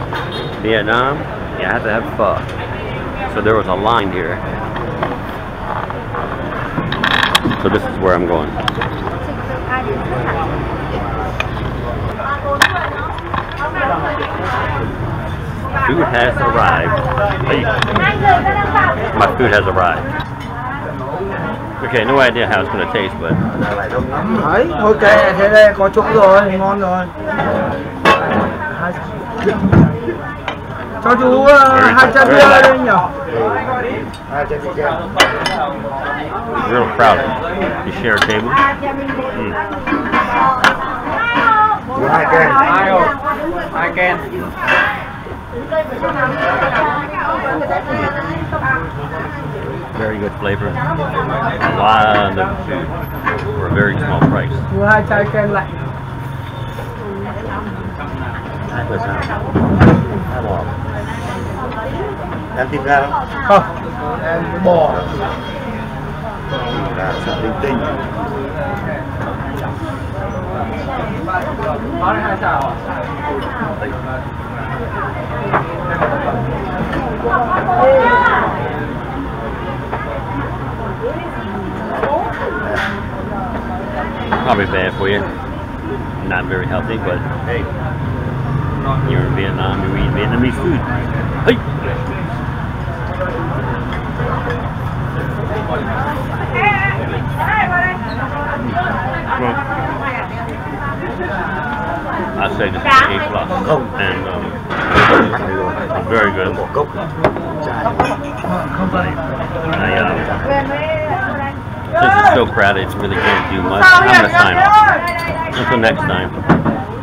Vietnam, you have to have pho. So there was a line here. So this is where I'm going. Food has arrived. Hey. My food has arrived. Okay, no idea how it's going to taste, but... Đấy, ok, thế đây có chỗ rồi, ngon rồi. Cho chú 2 chai bia đây nhỉ? Real proud. You share a table. Hai ken. Very good flavor. A lot of food for a very small price. Chú 2 chai ken lạnh. Em tìm ra không? Không, em bò. Là sợ tinh tinh. Probably bad for you. Not very healthy, but hey, you're in Vietnam, you eat Vietnamese food. Hey! Well, I'd say this is an A+, and very good. Since it's so crowded, it's really can't do much. I'm gonna sign off. Until next time.